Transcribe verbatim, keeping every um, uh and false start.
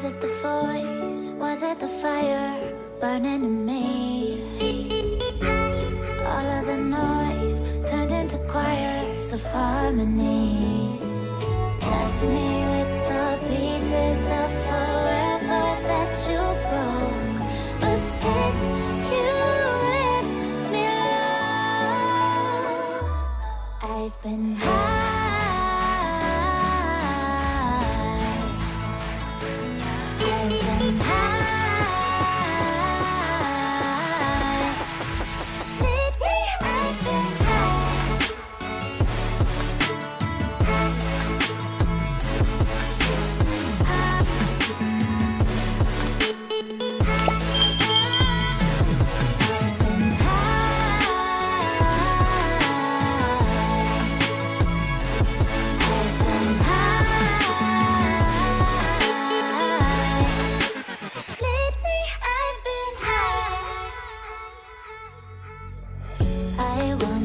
Was it the voice? Was it the fire burning in me? All of the noise turned into choirs of harmony. Left me with the pieces of forever that you broke. But since you left me alone, I've been high. I want